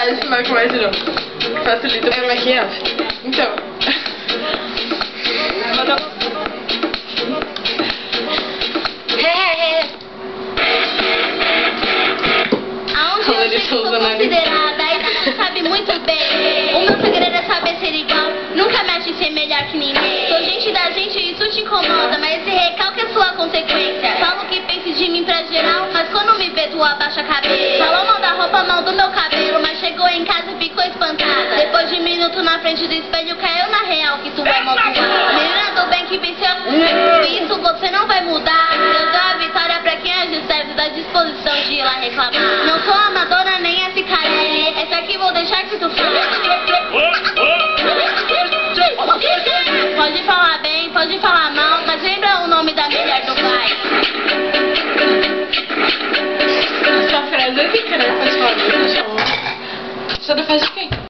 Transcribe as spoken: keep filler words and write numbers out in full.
faz maquiagem não. Facilita. É maquiagem? Então. Aonde eu chego sou considerada, e você sabe muito bem. O meu segredo é saber ser igual, nunca me ache ser melhor que ninguém. Sou gente da gente e isso te incomoda, mas esse recalque é sua consequência. Falo que pense de mim pra geral, mas quando me vê tu abaixa a cabeça. Falou mal da roupa, mal do meu cabelo, mas chegou em casa e ficou espantada. Depois de minuto na frente do espelho, caiu na real que tu é maldoada. Menina do bem que venceu, isso você não vai mudar. Eu dou a vitória pra quem age certo, da disposição de ir lá reclamar. Não sou amadora nem esse carelli, esse aqui vou deixar que tu fale. Pode falar bem, pode falar mal, mas lembra o nome da mulher do pai. Essa frase é rica, né? Pode falar. Você não faz de quem?